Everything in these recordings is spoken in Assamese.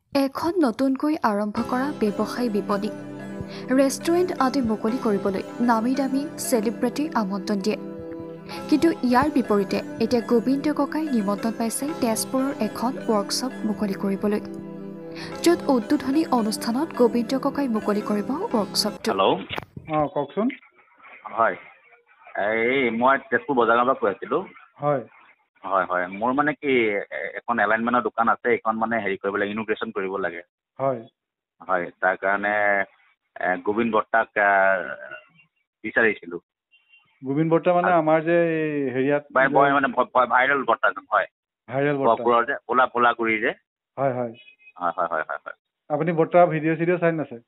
এখন নতুনকৈ আৰম্ভ কৰা ব্যৱসায়ী বিপণী ৰেষ্টুৰেণ্ট আদি মুকলি কৰিবলৈ নামী দামী চেলিব্ৰিটি আমন্ত্ৰণ দিয়ে কিন্তু ইয়াৰ বিপৰীতে এতিয়া গোবিন্দ ককাই নিমন্ত্ৰণ পাইছে তেজপুৰৰ এখন ৱৰ্কশ্বপ মুকলি কৰিবলৈ য'ত উদ্বোধনী অনুষ্ঠানত গোবিন্দ ককাই মুকলি কৰিব ৱৰ্কশ্বপটো হেল্ল' কওকচোন হয় এই মই তেজপুৰ বজাৰৰ পৰা কৈ আছিলোঁ হয় হয় হয় মোৰ মানে কি এখন এলাইনমেণ্টৰ দোকান আছে এইখন মানে হেৰি কৰিব লাগে ইনোগ্ৰেশ্যন কৰিব লাগে হয় হয় তাৰ কাৰণে গোবিন্দ বৰ্তাক বিচাৰিছিলোঁ গোবিন্দ বৰ্তা মানে আমাৰ যে হেৰিয়াত মানে ভাইৰেল বৰ্তাজন হয় ভাইৰেল বৰ্তা গহপুৰৰ যে ভোলাগুৰি যে হয় হয় হয় হয় হয় হয় হয় আপুনি বৰ্তা ভিডিঅ' চিডিঅ' চাই নাচায়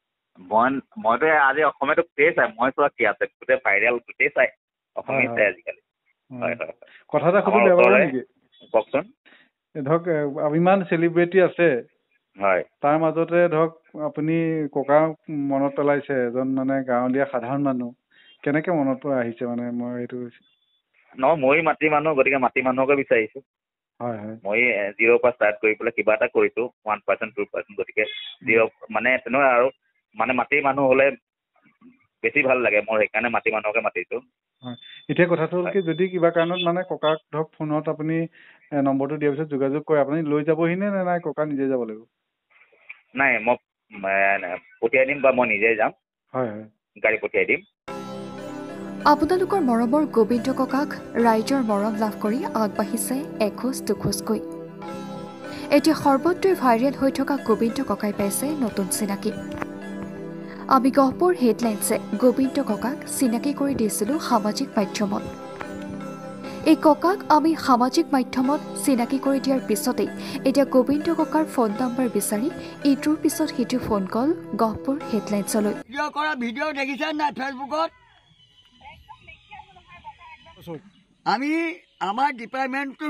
মইতো আজি অসমীয়াটো গোটেই চাই মই চোৱা কি আছে গোটেই ভাইৰেল গোটেই চাই অসমীয়া চাই আজিকালি হয় হয় কথা এটা সুধো বেয়া পাব নেকি কওকচোন ধৰক ইমান চেলিব্ৰিটি আছে হয় তাৰ মাজতে ধৰক আপুনি ককা মনত পেলাইছে এজন মানে গাঁৱলীয়া সাধাৰণ মানুহ কেনেকে মনত আহিছে মানে মই এইটো মই মাটি মানুহ গতিকে মাটি মানুহকে বিচাৰিছোঁ হয় হয় মই 0ৰ পৰা ষ্টাৰ্ট কৰি পেলাই কিবা এটা কৰিছোঁ 1% 2% গতিকে 0 মানে তেনেকুৱা আৰু মানে মাটি মানুহ হ'লে বেছি ভাল লাগে মোৰ সেইকাৰণে মাটি মানুহকে মাতিছোঁ হয় এতিয়া কথাটো হ'ল কি যদি কিবা কাৰণত মানে ককাক ধৰক ফোনত আপুনি নম্বৰটো দিয়াৰ পিছত যোগাযোগ কৰে আপুনি লৈ যাবহি নে নাই ককা নিজে যাব লাগিব নাই মই পঠিয়াই দিম বা মই নিজে যাম হয় হয় গাড়ী পঠিয়াই দিম আপোনালোকৰ মৰমৰ গোবিন্দ ককাক ৰাইজৰ মৰম লাভ কৰি আগবাঢ়িছে এখোজ দুখোজকৈ এতিয়া সৰ্বত্ৰই ভাইৰেল হৈ থকা গোবিন্দ ককাই পাইছে নতুন চিনাকি আমি গহপুৰ হেডলাইনছে গোবিন্দ ককাক চিনাকি কৰি দিছিলোঁ সামাজিক মাধ্যমত এই ককাক আমি সামাজিক মাধ্যমত চিনাকি কৰি দিয়াৰ পিছতেই এতিয়া গোবিন্দ ককাৰ ফোন নম্বৰ বিচাৰি ইটোৰ পিছত সিটো ফোন কল গহপুৰ হেডলাইনছলৈ ভিডিঅ' দেখিছে নাই ফেচবুকত আমি আমাৰ ডিপাৰ্টমেণ্টটোৰ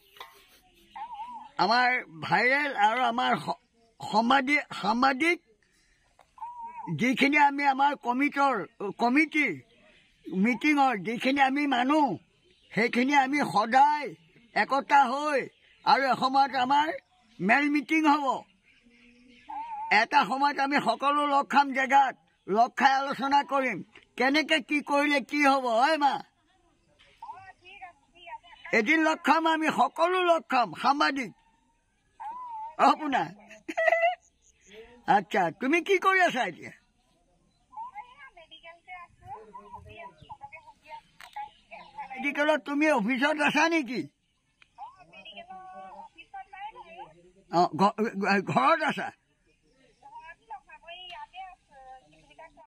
আমাৰ ভাইৰেল আৰু আমাৰ সাংবাদিক যিখিনি আমি আমাৰ কমিটিৰ মিটিঙৰ যিখিনি আমি মানুহ সেইখিনি আমি সদায় একতা হৈ আৰু এসময়ত আমাৰ মেল মিটিং হ'ব এটা সময়ত আমি সকলো লগ খাম জেগাত লগ খাই আলোচনা কৰিম কেনেকৈ কি কৰিলে কি হ'ব হয় মা এদিন লগ খাম আমি সকলো লগ খাম সাংবাদিক আপোনাৰ আচ্ছা তুমি কি কৰি আছা এতিয়া মেডিকেলত তুমি অফিচত আছা নেকি ঘৰত আছা